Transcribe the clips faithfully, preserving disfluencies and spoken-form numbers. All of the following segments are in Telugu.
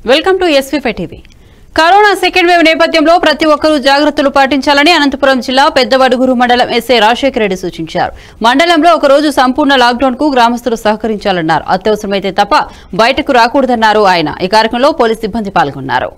Welcome to S V five TV. Corona second wave నేపథ్యంలో ప్రతి ఒక్కరూ జాగ్రత్తలు పాటించాలని అనంతపురం జిల్లా పెద్దవడుగురు మండలం ఎస్ఐ రాజశేఖర రెడ్డి సూచించారు. మండలంలో ఒక రోజు సంపూర్ణ లాక్డౌన్ కు గ్రామస్తులు సహకరించాలన్నారు. అత్యవసరమైతే తప్ప బయటకు రాకూడదన్నారు ఆయన. ఈ కార్యక్రమంలో పోలీసు సిబ్బంది పాల్గొన్నారు.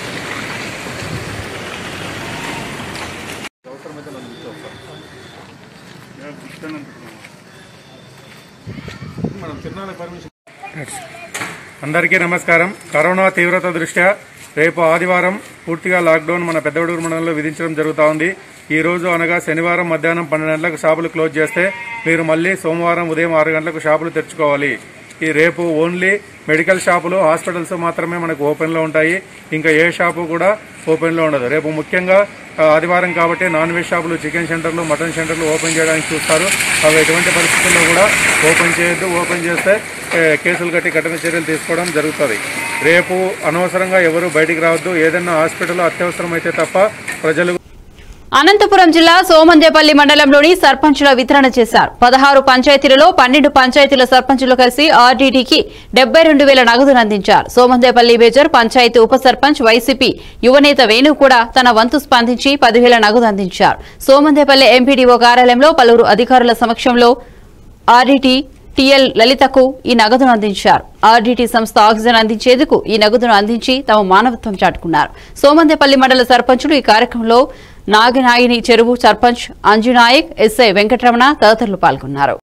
అందరికీ నమస్కారం. కరోనా తీవ్రత దృష్ట్యా రేపు ఆదివారం పూర్తిగా లాక్డౌన్ మన పెద్దవడుగురు మండలంలో విధించడం జరుగుతూ ఉంది. ఈ రోజు అనగా శనివారం మధ్యాహ్నం పన్నెండు గంటలకు షాపులు క్లోజ్ చేస్తే మీరు మళ్లీ సోమవారం ఉదయం ఆరు గంటలకు షాపులు తెరుచుకోవాలి. ఈ రేపు ఓన్లీ మెడికల్ షాపులు, హాస్పిటల్స్ మాత్రమే మనకు ఓపెన్లో ఉంటాయి. ఇంకా ఏ షాపు కూడా ఓపెన్లో ఉండదు. రేపు ముఖ్యంగా ఆదివారం కాబట్టి నాన్ వెజ్ షాపులు, చికెన్ సెంటర్లు, మటన్ సెంటర్లు ఓపెన్ చేయడానికి చూస్తారు. అవి ఎటువంటి పరిస్థితుల్లో కూడా ఓపెన్ చేయొద్దు. ఓపెన్ చేస్తే కేసులు కట్టి కఠిన చర్యలు తీసుకోవడం జరుగుతుంది. రేపు అనవసరంగా ఎవరు బయటికి రావద్దు. ఏదైనా హాస్పిటల్ అత్యవసరమైతే తప్ప ప్రజలు. అనంతపురం జిల్లా సోమందేపల్లి మండలంలోని సర్పంచుల వితరణ చేశారు. పదహారు పంచాయతీలలో పన్నెండు పంచాయతీల సర్పంచులు కలిసి ఆర్డీటీకి డెబ్బై రెండు వేల నగదును అందించారు. సోమందేపల్లి మేజర్ పంచాయతీ ఉప సర్పంచ్ వైసీపీ యువనేత వేణు కూడా తన వంతు స్పందించి పదివేల నగదు అందించారు. సోమందేపల్లి ఎంపీడీఓ కార్యాలయంలో పలువురు అధికారుల సమక్షంలో ఆర్డీటీ టీఎల్ లలితకు ఈ నగదును అందించారు. ఆర్డీటీ సంస్థ ఆక్సిజన్ అందించేందుకు ఈ నగదును అందించి తమ మానవత్వం చాటుకున్నారు. సోమందేపల్లి మండల సర్పంచులు ఈ కార్యక్రమంలో నాగనాయిని చెరువు సర్పంచ్ అంజునాయక్, ఎస్ఐ వెంకటరమణ తదితరులు పాల్గొన్నారు.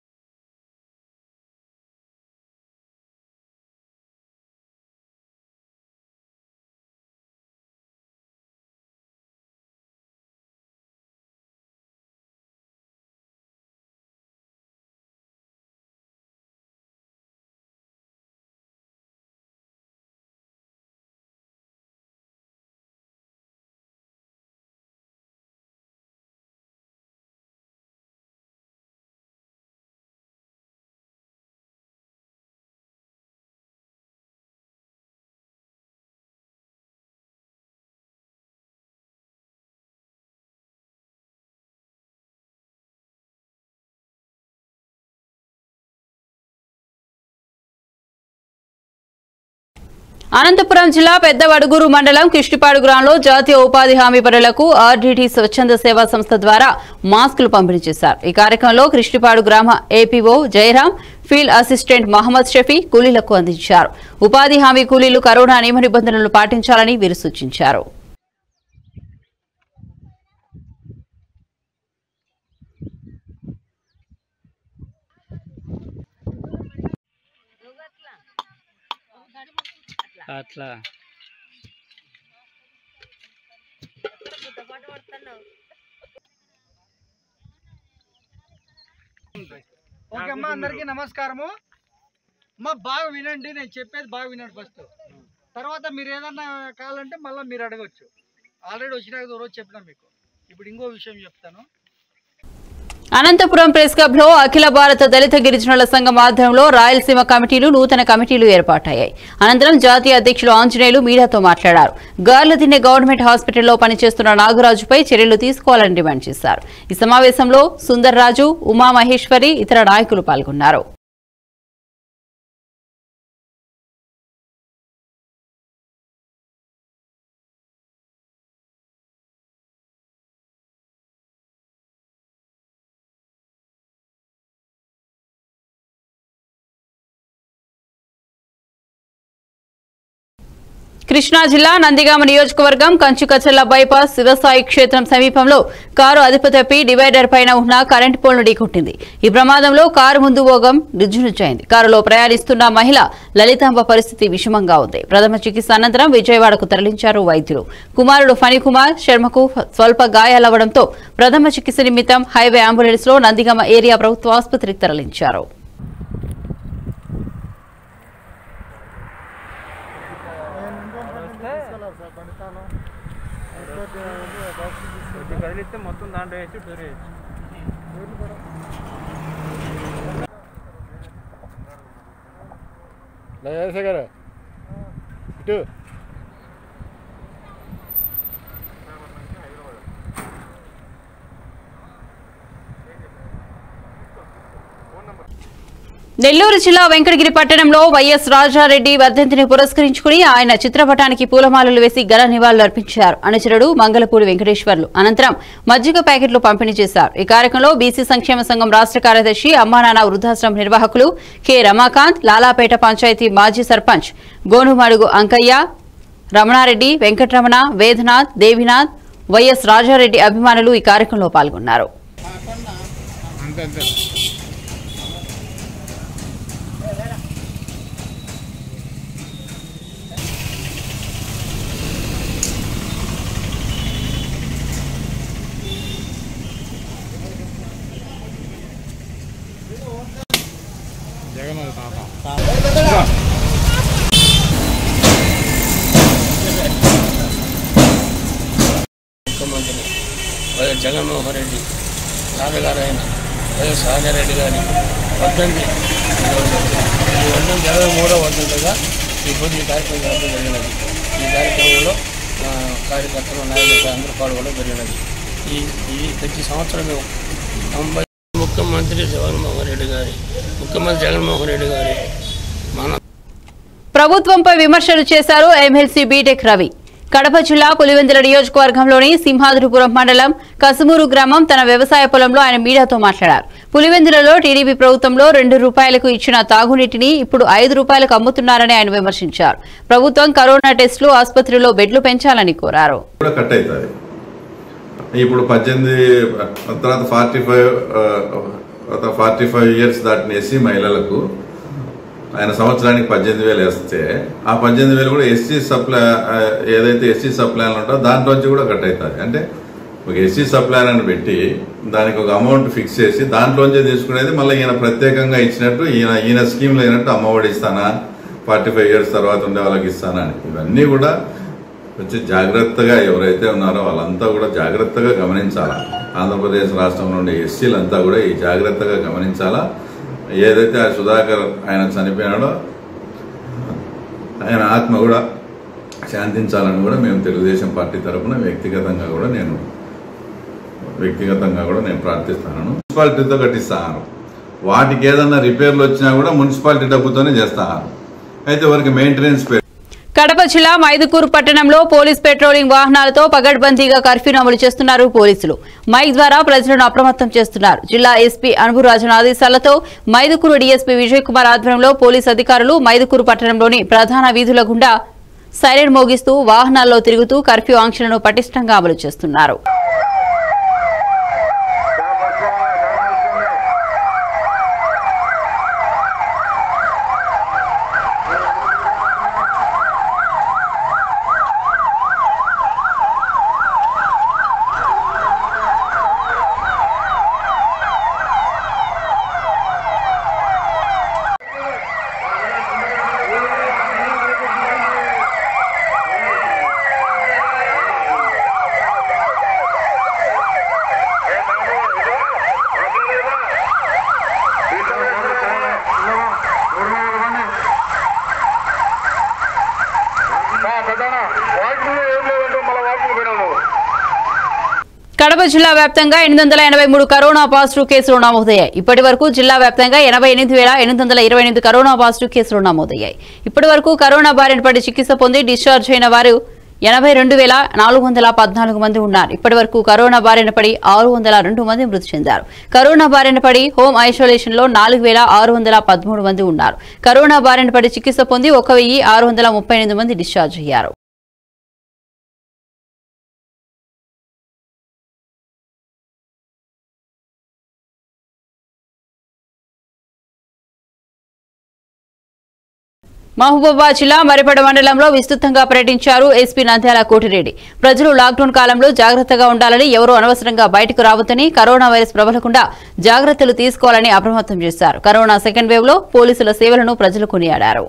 అనంతపురం జిల్లా పెద్దవడుగురు మండలం కిష్టిపాడు గ్రామంలో జాతీయ ఉపాధి హామీ పనులకు ఆర్డీటీ స్వచ్ఛంద సేవా సంస్థ ద్వారా మాస్కులు పంపిణీ చేశారు. ఈ కార్యక్రమంలో కిష్టిపాడు గ్రామ APO Jayaram, field assistant Mohammed Shafi కూలీలకు అందించారు. ఉపాధి హామీ కూలీలు కరోనా నియమ నిబంధనలు పాటించాలని వీరు సూచించారు. అట్లా ఓకే అమ్మా, అందరికీ నమస్కారము. అమ్మా బాగా వినండి, నేను చెప్పేది బాగా వినండి ఫస్ట్. తర్వాత మీరు ఏదన్నా కావాలంటే మళ్ళీ మీరు అడగచ్చు. ఆల్రెడీ వచ్చినాక రోజు చెప్పినా మీకు. ఇప్పుడు ఇంకో విషయం చెప్తాను. అనంతపురం ప్రెస్ క్లబ్ లో అఖిల భారత దళిత గిరిజనుల సంఘం ఆధ్వర్యంలో రాయలసీమ కమిటీలు, నూతన కమిటీలు ఏర్పాటయ్యాయి. అనంతరం జాతీయ అధ్యక్షులు ఆంజనేయులు మీడియాతో మాట్లాడారు. గార్లదిన్నె గవర్నమెంట్ హాస్పిటల్లో పనిచేస్తున్న నాగరాజుపై చర్యలు తీసుకోవాలని డిమాండ్ చేశారు. ఈ సమావేశంలో సుందర్రాజు, ఉమామహేశ్వరి, ఇతర నాయకులు పాల్గొన్నారు. కృష్ణా జిల్లా నందిగామ నియోజకవర్గం కంచుకచర్ల బైపాస్ వ్యవసాయ క్షేత్రం సమీపంలో కారు అదుపు తప్పి డివైడర్ పైన ఉన్న కరెంటు పోల్ను ఢీకొట్టింది. ఈ ప్రమాదంలో కారు ముందు భాగం నుజ్జునుజ్జైంది. కారులో ప్రయాణిస్తున్న మహిళ లలితాంబ పరిస్థితి విషమంగా ఉంది. ప్రథమ చికిత్స అనంతరం విజయవాడకు తరలించారు వైద్యులు. కుమారుడు ఫణికుమార్ శర్మకు స్వల్ప గాయాలవ్వడంతో ప్రథమ చికిత్స నిమిత్తం హైవే అంబులెన్స్ లో నందిగామ ఏరియా ప్రభుత్వ ఆసుపత్రికి తరలించారు. కదిలిస్తే మొత్తం దాంట్లో వేసి టూర్ వేయచ్చు. ఇటు నెల్లూరు జిల్లా వెంకటగిరి పట్టణంలో వైఎస్ రాజారెడ్డి వర్ధంతిని పురస్కరించుకుని ఆయన చిత్రపటానికి పూలమాలలు వేసి ఘన నివాళులు అర్పించారు. అనుచరుడు మంగళపూడి వెంకటేశ్వర్లు అనంతరం మజ్జిగ ప్యాకెట్లు పంపిణీ చేశారు. ఈ కార్యక్రమంలో బీసీ సంక్షేమ సంఘం రాష్ట్ర కార్యదర్శి అమ్మానాన్న వృద్ధాశ్రమం నిర్వాహకులు కె రమాకాంత్, లాలాపేట పంచాయతీ మాజీ సర్పంచ్ గోనుమడుగు అంకయ్య, రమణారెడ్డి, వెంకటరమణ, వేదనాథ్, దేవినాథ్, వైఎస్ రాజారెడ్డి అభిమానులు ఈ కార్యక్రమంలో పాల్గొన్నారు. ముఖ్యమంత్రి వైఎస్ జగన్మోహన్ రెడ్డి తాతగారైన వైఎస్ రాజారెడ్డి గారి వర్ధంతి ఈ వర్ధంతి ఇరవై మూడవ వర్ధంతిగా ఇప్పుడు ఈ కార్యక్రమం జరగడం జరిగినది. ఈ కార్యక్రమంలో కార్యకర్తలు నాయకులు అందరూ పాల్గొనడం జరిగినది. ఈ ఈ ప్రతి సంవత్సరం తొంభై ముఖ్యమంత్రి జగన్మోహన్ రెడ్డి గారి ముఖ్యమంత్రి జగన్మోహన్ రెడ్డి గారి మన ప్రభుత్వంపై విమర్శలు చేశారు ఎమ్మెల్సీ బీటెక్ రవి. కడప జిల్లా పులివెందుల నియోజకవర్గంలోని సింహాద్రిపురం మండలం కసుమూరు గ్రామం తన వ్యవసాయ పొలంలో ఆయన మీడియాతో మాట్లాడారు. పులివెందులలో టీడీపీ ప్రభుత్వంలో రెండు రూపాయలకు ఇచ్చిన తాగునీటిని ఇప్పుడు ఐదు రూపాయలకు అమ్ముతున్నారని ఆయన విమర్శించారు. ప్రభుత్వం కరోనా టెస్టులు, ఆసుపత్రిలో బెడ్లు పెంచాలని కోరారు. ఇప్పుడు పద్దెనిమిది తర్వాత forty five forty five years దాటిన ఎస్సీ మహిళలకు ఆయన సంవత్సరానికి పద్దెనిమిది వేలు వేస్తే ఆ పద్దెనిమిది వేలు కూడా ఎస్సీ సప్లై ఏదైతే ఎస్సీ సప్లైలు ఉంటుందో దాంట్లోంచి కూడా కట్ అవుతుంది. అంటే ఒక ఎస్సీ సప్లైన్ అని పెట్టి దానికి ఒక అమౌంట్ ఫిక్స్ చేసి దాంట్లోంచే తీసుకునేది మళ్ళీ ఈయన ప్రత్యేకంగా ఇచ్చినట్టు ఈయన ఈయన స్కీమ్లో అయినట్టు అమ్మఒడి ఇస్తానా, ఫార్టీ ఫైవ్ ఇయర్స్ తర్వాత ఉండే వాళ్ళకి ఇస్తానా అని ఇవన్నీ కూడా కొంచెం జాగ్రత్తగా ఎవరైతే ఉన్నారో వాళ్ళంతా కూడా జాగ్రత్తగా గమనించాలా. ఆంధ్రప్రదేశ్ రాష్ట్రంలో ఉండే ఎస్సీలంతా కూడా ఈ జాగ్రత్తగా గమనించాలా. ఏదైతే ఆ సుధాకర్ ఆయన చనిపోయినాడో ఆయన ఆత్మ కూడా శాంతించాలని కూడా మేము తెలుగుదేశం పార్టీ తరఫున వ్యక్తిగతంగా కూడా నేను వ్యక్తిగతంగా కూడా నేను ప్రార్థిస్తాను. మున్సిపాలిటీతో కట్టిస్తాను. వాటికి ఏదన్నా రిపేర్లు వచ్చినా కూడా మున్సిపాలిటీ డబ్బుతోనే చేస్తాను. అయితే వారికి మెయింటెనెన్స్ పే కడప జిల్లా మైదుకూరు పట్టణంలో పోలీస్ పెట్రోలింగ్ వాహనాలతో పగడ్బందీగా కర్ఫ్యూను అమలు చేస్తున్నారు పోలీసులు. మైక్ ద్వారా ప్రజలను అప్రమత్తం చేస్తున్నారు. జిల్లా ఎస్పీ అనుభురాజన్ ఆదేశాలతో మైదుకూరు డీఎస్పీ విజయ్ కుమార్ ఆధ్వర్యంలో పోలీసు అధికారులు మైదుకూరు పట్టణంలోని ప్రధాన వీధుల గుండా సైరన్ మోగిస్తూ వాహనాల్లో తిరుగుతూ కర్ఫ్యూ ఆంక్షలను పటిష్టంగా అమలు చేస్తున్నారు. కడప జిల్లా వ్యాప్తంగా ఎనిమిది వందల ఎనభై మూడు కరోనా పాజిటివ్ కేసులు నమోదయ్యాయి. ఇప్పటి వరకు జిల్లా వ్యాప్తంగా ఎనభై ఎనిమిది వేల ఎనిమిది వందల ఇరవై ఎనిమిది కరోనా పాజిటివ్ కేసులు నమోదయ్యాయి. ఇప్పటి వరకు కరోనా బారిన పడి చికిత్స పొంది డిశ్చార్జ్ అయిన వారు ఎనభై రెండు వేల నాలుగు వందల పద్నాలుగు మంది ఉన్నారు. ఇప్పటి వరకు కరోనా బారిన పడి ఆరు వందల రెండు మంది మృతి చెందారు. కరోనా బారిన పడి హోమ్ ఐసోలేషన్ లో నాలుగు వేల ఆరు వందల పదమూడు మంది ఉన్నారు. కరోనా బారిన పడి చికిత్స పొంది ఒక వెయ్యి ఆరు వందల ముప్పై ఎనిమిది మంది డిశ్చార్జ్ అయ్యారు. మహబూబాబాద్ జిల్లా మరిపడ మండలంలో విస్తృతంగా పర్యటించారు ఎస్పీ నంద్యాల కోటిరెడ్డి. ప్రజలు లాక్డౌన్ కాలంలో జాగ్రత్తగా ఉండాలని, ఎవరూ అనవసరంగా బయటకు రావద్దని, కరోనా వైరస్ ప్రబలకుండా జాగ్రత్తలు తీసుకోవాలని అప్రమత్తం చేశారు. కరోనా సెకండ్ వేవ్ లో పోలీసుల సేవలను ప్రజలు కొనియాడారు.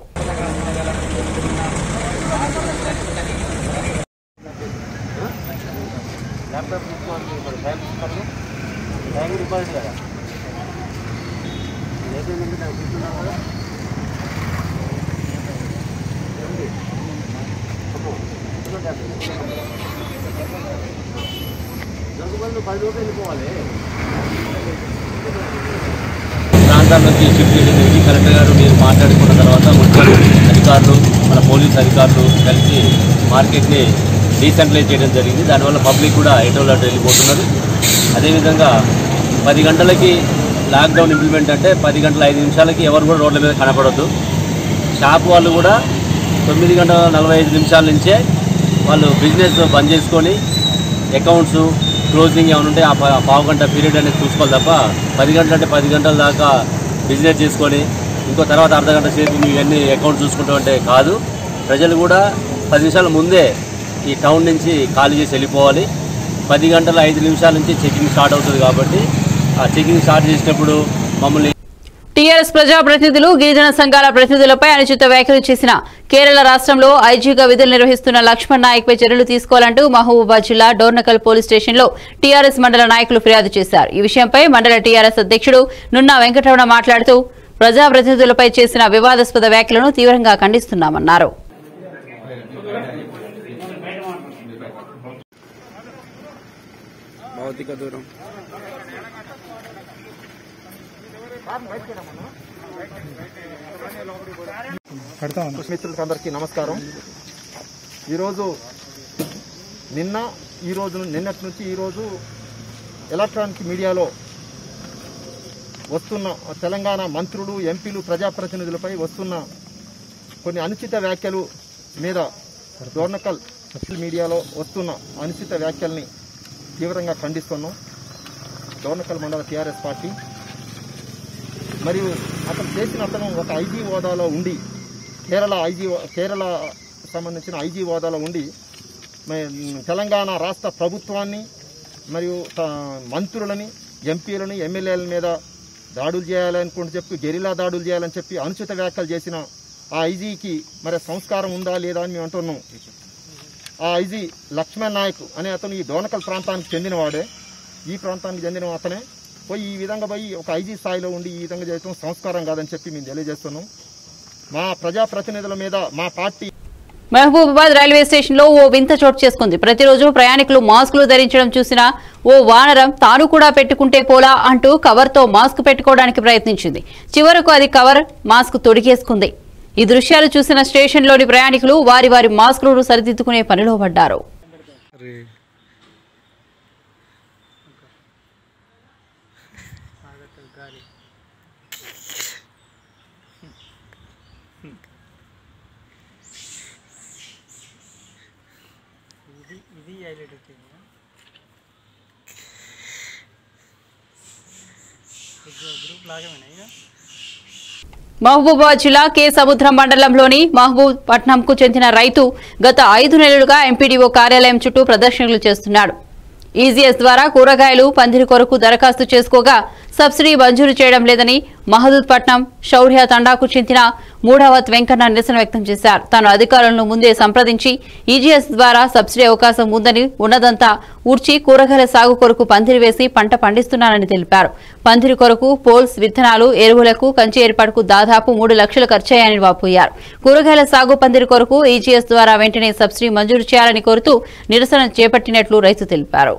ప్రాంతాల నుంచి షిఫ్ట్ చేయడం జరిగింది. కలెక్టర్ గారు మీరు మాట్లాడుకున్న తర్వాత మున్సిపల్ అధికారులు మన పోలీస్ అధికారులు కలిసి మార్కెట్ని డీసెంట్రలైజ్ చేయడం జరిగింది. దానివల్ల పబ్లిక్ కూడా ఎటోలు అటు వెళ్ళిపోతున్నారు. అదేవిధంగా పది గంటలకి లాక్డౌన్ ఇంప్లిమెంట్ అంటే పది గంటల ఐదు నిమిషాలకి ఎవరు కూడా రోడ్ల మీద కనపడద్దు. షాప్ వాళ్ళు కూడా తొమ్మిది గంటల నలభై ఐదు నిమిషాల నుంచే వాళ్ళు బిజినెస్ బంద్ చేసుకొని అకౌంట్స్ క్లోజింగ్ ఏమైనా ఉంటే ఆ పావు గంట పీరియడ్ అనేది చూసుకోవాలి తప్ప పది గంటలు అంటే పది గంటల దాకా బిజినెస్ చేసుకొని ఇంకో తర్వాత అర్ధ గంట సేపు మీ అన్ని అకౌంట్ చూసుకుంటాం అంటే కాదు. ప్రజలు కూడా పది నిమిషాల ముందే ఈ టౌన్ నుంచి ఖాళీ చేసి వెళ్ళిపోవాలి. పది గంటల ఐదు నిమిషాల నుంచి చెకింగ్ స్టార్ట్ అవుతుంది కాబట్టి ఆ చెకింగ్ స్టార్ట్ చేసినప్పుడు మమ్మల్ని టీఆర్ఎస్ ప్రజాప్రతినిధులు గిరిజన సంఘాల ప్రతినిధులపై అనుచిత వ్యాఖ్యలు చేసిన కేరళ రాష్ట్రంలో ఐజీగా విధులు నిర్వహిస్తున్న లక్ష్మణ్ నాయక్పై చర్యలు తీసుకోవాలంటూ మహబూబాబాద్ జిల్లా డోర్నకల్ పోలీస్ స్టేషన్లో టీఆర్ఎస్ మండల నాయకులు ఫిర్యాదు చేశారు. ఈ విషయంపై మండల టీఆర్ఎస్ అధ్యక్షుడు నున్నా వెంకటరమణ మాట్లాడుతూ ప్రజాప్రతినిధులపై చేసిన వివాదాస్పద వ్యాఖ్యలను తీవ్రంగా ఖండిస్తున్నామన్నారు. భౌతిక దూరం మిత్రులందరికీ నమస్కారం. ఈరోజు నిన్న ఈరోజు నిన్నటి నుంచి ఈరోజు ఎలక్ట్రానిక్ మీడియాలో వస్తున్న తెలంగాణ మంత్రులు ఎంపీలు ప్రజాప్రతినిధులపై వస్తున్న కొన్ని అనుచిత వ్యాఖ్యలు మీద డోర్నకల్ మీడియాలో వస్తున్న అనుచిత వ్యాఖ్యల్ని తీవ్రంగా ఖండిస్తున్నాం. డోర్నకల్ మండల టీఆర్ఎస్ పార్టీ మరియు అతను చేసిన అతను ఒక ఐజీ హోదాలో ఉండి కేరళ ఐజీ కేరళ సంబంధించిన ఐజీ హోదాలో ఉండి తెలంగాణ రాష్ట్ర ప్రభుత్వాన్ని మరియు మంత్రులని ఎంపీలని ఎమ్మెల్యేల మీద దాడులు చేయాలనుకుంటూ చెప్పి గెరిలా దాడులు చేయాలని చెప్పి అనుచిత వ్యాఖ్యలు చేసిన ఆ ఐజీకి మరి సంస్కారం ఉందా లేదా అని మేము అంటున్నాం. ఆ ఐజీ లక్ష్మణ్ నాయక్ అనే అతను ఈ డోర్నకల్ ప్రాంతానికి చెందినవాడే. ఈ ప్రాంతానికి చెందిన అతనే పోయి ఈ విధంగా పోయి ఒక ఐజీ స్థాయిలో ఉండి ఈ విధంగా చేయడం సంస్కారం కాదని చెప్పి మేము తెలియజేస్తున్నాం. మా ప్రజాప్రతినిధుల మీద మా పార్టీ మహబూబాబాద్ రైల్వే స్టేషన్ లో ఓ వింత చోటు చేసుకుంది. ప్రతిరోజు ప్రయాణికులు మాస్కులు ధరించడం చూసిన ఓ వానరం తాను కూడా పెట్టుకుంటే పోలా అంటూ కవర్ తో మాస్క్ పెట్టుకోవడానికి ప్రయత్నించింది. చివరకు అది కవర్ మాస్క్ తొడిగేసుకుంది. ఈ దృశ్యాలు చూసిన స్టేషన్ లోని ప్రయాణికులు వారి వారి మాస్కులను సరిదిద్దుకునే పనిలో పడ్డారు. మహబూబాబాద్ జిల్లా కే సముద్రం మండలంలోని మహబూబ్ పట్నంకు చెందిన రైతు గత ఐదు నెలలుగా ఎంపీడీఓ కార్యాలయం చుట్టూ ప్రదర్శనలు చేస్తున్నాడు. ఈజీఎస్ ద్వారా కూరగాయలు పందిరి కొరకు దరఖాస్తు చేసుకోగా సబ్సిడీ మంజూరు చేయడం లేదని మహదూద్ పట్నం శౌర్య తండాకు చెందిన మూడవత్ వెంకన్న నిరసన వ్యక్తం చేశారు. తాను అధికారులను ముందే సంప్రదించి ఈజీఎస్ ద్వారా సబ్సిడీ అవకాశం ఉందని ఉన్నదంతా ఊడ్చి కూరగాయల సాగు కొరకు పందిరి వేసి పంట పండిస్తున్నానని తెలిపారు. పందిరి కొరకు పోల్స్, విత్తనాలు, ఎరువులకు, కంచి ఏర్పాటుకు దాదాపు మూడు లక్షలు ఖర్చయ్యాయని వాపోయారు. కూరగాయల సాగు పందిరి కొరకు ఈజీఎస్ ద్వారా వెంటనే సబ్సిడీ మంజూరు చేయాలని కోరుతూ నిరసన చేపట్టినట్లు రైతు తెలిపారు.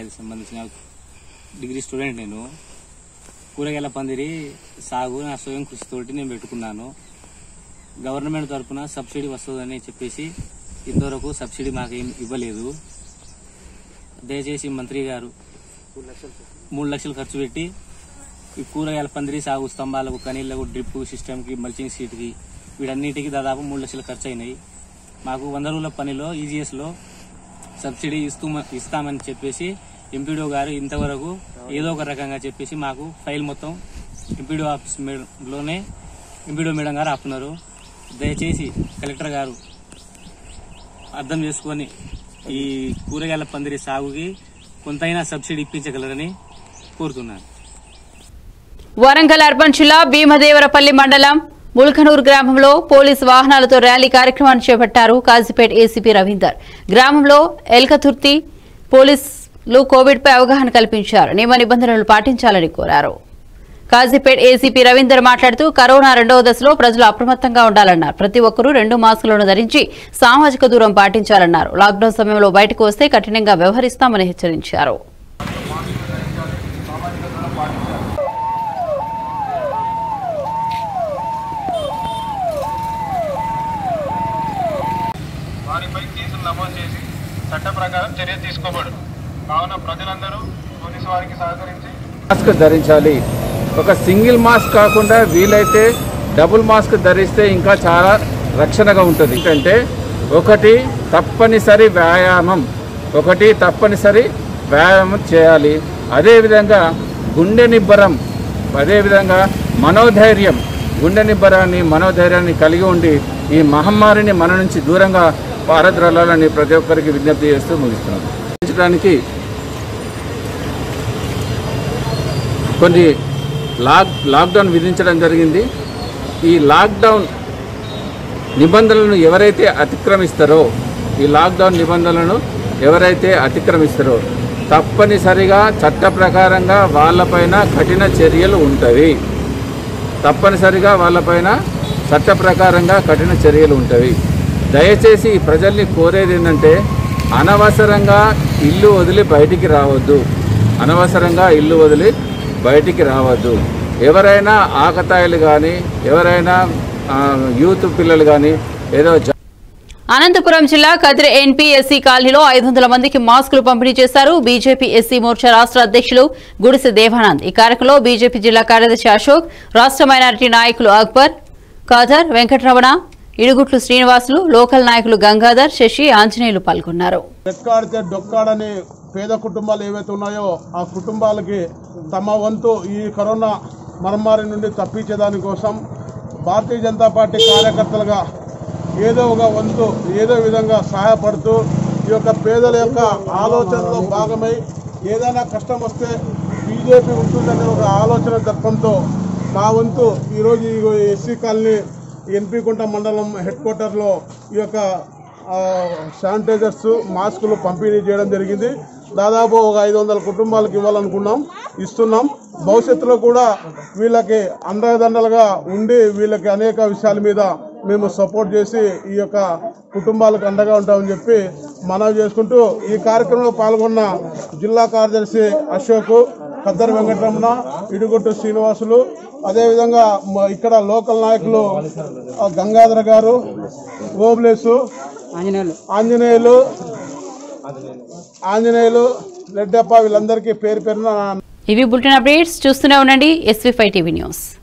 డిగ్రీ స్టూడెంట్ నేను కూరగాయల పందిరి సాగు నా స్వయం కృషితోటి నేను పెట్టుకున్నాను. గవర్నమెంట్ తరఫున సబ్సిడీ వస్తుందని చెప్పేసి ఇంతవరకు సబ్సిడీ మాకేం ఇవ్వలేదు. దయచేసి మంత్రి గారు మూడు లక్షలు ఖర్చు పెట్టి ఈ కూరగాయల పందిరి సాగు స్తంభాలకు, కనీళ్లకు, డ్రిప్ సిస్టమ్కి, మల్చింగ్ సీట్కి వీటన్నిటికీ దాదాపు మూడు లక్షలు ఖర్చు అయినాయి. మాకు వంద రోజుల పనిలో ఈజీఎస్లో సబ్సిడీ ఇస్తూ ఇస్తామని చెప్పేసి ఎంపీడీఓ గారు ఇంతవరకు ఏదో ఒక రకంగా చెప్పేసి మాకు ఫైల్ మొత్తం ఎంపీడీఓ ఆఫీస్ లోనే ఎంపీడీఓ మేడం గారు ఆపుతున్నారు. దయచేసి కలెక్టర్ గారు అర్థం చేసుకొని ఈ కూరగాయల పందిరి సాగుకి కొంతైనా సబ్సిడీ ఇప్పించగలరని కోరుతున్నాను. వరంగల్ అర్బన్ జిల్లా భీమదేవరపల్లి మండలం ముల్కనూరు గ్రామంలో పోలీసు వాహనాలతో ర్యాలీ కార్యక్రమాన్ని చేపట్టారు కాజీపేట ఏసీపీ రవీందర్. గ్రామంలో ఎల్కతుర్తి పోలీసులు కోవిడ్ పై అవగాహన కల్పించారు. నియమ నిబంధనలు పాటించాలని కోరారు. కాజీపేట ఏసీపీ రవీందర్ మాట్లాడుతూ కరోనా రెండవ దశలో ప్రజలు అప్రమత్తంగా ఉండాలన్నారు. ప్రతి ఒక్కరూ రెండు మాస్కులను ధరించి సామాజిక దూరం పాటించాలన్నారు. లాక్డౌన్ సమయంలో బయటకు వస్తే కఠినంగా వ్యవహరిస్తామని హెచ్చరించారు. చట్ట ప్రకారం చర్య తీసుకోబడు. కావున ప్రజలందరూ పోలీసు వారికి సహకరించి మాస్క్ ధరించాలి. ఒక సింగిల్ మాస్క్ కాకుండా వీలైతే డబుల్ మాస్క్ ధరిస్తే ఇంకా చాలా రక్షణగా ఉంటుంది. అంటే ఒకటి తప్పనిసరి వ్యాయామం ఒకటి తప్పనిసరి వ్యాయామం చేయాలి. అదేవిధంగా గుండె నిబ్బరం, అదేవిధంగా మనోధైర్యం, గుండె నిబ్బరాన్ని మనోధైర్యాన్ని కలిగి ఉండి ఈ మహమ్మారిని మన నుంచి దూరంగా పారద్రోలాలని ప్రతి ఒక్కరికి విజ్ఞప్తి చేస్తూ ముగిస్తున్నాం. పెంచడానికి కొన్ని లాక్ లాక్డౌన్ విధించడం జరిగింది. ఈ లాక్డౌన్ నిబంధనలను ఎవరైతే అతిక్రమిస్తారో ఈ లాక్డౌన్ నిబంధనలను ఎవరైతే అతిక్రమిస్తారో తప్పనిసరిగా చట్ట ప్రకారంగా వాళ్ళపైన కఠిన చర్యలు ఉంటాయి. తప్పనిసరిగా వాళ్ళపైన చట్ట ప్రకారంగా కఠిన చర్యలు ఉంటాయి. దయచేసి ప్రజల్ని కోరేది ఏంటంటే అనవసరంగా ఇల్లు వదిలి బయటికి రావద్దు. అనవసరంగా ఇల్లు వదిలి బయటికి రావద్దు. ఎవరైనా ఆకతాయిలు కానీ ఎవరైనా యూత్ పిల్లలు కానీ ఏదో. అనంతపురం జిల్లా కదిరి ఎన్పీ ఎస్సీ కాలనీలో ఐదు వందల మందికి మాస్కులు పంపిణీ చేశారు బీజేపీ ఎస్సీ మోర్చా రాష్ట్ర అధ్యక్షులు గుడిసె దేవానంద్. ఈ కార్యక్రమంలో బీజేపీ జిల్లా కార్యదర్శి అశోక్, రాష్ట్ర మైనారిటీ నాయకులు అక్బర్, ఖాదర్, వెంకటరమణ, ఇడుగుట్లు శ్రీనివాసులు, లోకల్ నాయకులు గంగాధర్, శశి, ఆంజనేయులు పాల్గొన్నారు. రెక్కాడితే డొక్కాడని పేద కుటుంబాలు ఏవైతే ఉన్నాయో ఆ కుటుంబాలకి తమ వంతు ఈ కరోనా మహమ్మారి నుండి తప్పించేదానికోసం భారతీయ జనతా పార్టీ కార్యకర్తలుగా ఏదో ఒక వంతు ఏదో విధంగా సహాయపడుతూ ఈ యొక్క పేదల యొక్క ఆలోచనలో భాగమై ఏదైనా కష్టం వస్తే బీజేపీ ఉంటుందనే ఒక ఆలోచన తత్వంతో మా వంతు ఈరోజు ఈ ఎస్సీ కాలనీ ఎన్పీకుంట మండలం హెడ్ క్వార్టర్లో ఈ యొక్క శానిటైజర్స్ మాస్కులు పంపిణీ చేయడం జరిగింది. దాదాపు ఒక ఐదు వందల కుటుంబాలకు ఇవ్వాలనుకున్నాం, ఇస్తున్నాం. భవిష్యత్తులో కూడా వీళ్ళకి అండదండలుగా ఉండి వీళ్ళకి అనేక విషయాల మీద మేము సపోర్ట్ చేసి ఈ యొక్క కుటుంబాలకు అండగా ఉంటామని చెప్పి మనవి చేసుకుంటూ ఈ కార్యక్రమంలో పాల్గొన్న జిల్లా కార్యదర్శి అశోక్, ఖద్దర్ వెంకటరమణ, ఇడుగొట్టు శ్రీనివాసులు, అదేవిధంగా ఇక్కడ లోకల్ నాయకులు గంగాధర గారు, ఓబ్లేసు, ఆంజనేయులు ఆంజనేయులు రెడ్డప్ప వీళ్ళందరికీ పేరు పేరున. ఇవి బులెటిన్ అప్డేట్స్. చూస్తూనే ఉండండి ఎస్వీ ఫైవ్ టీవీ న్యూస్.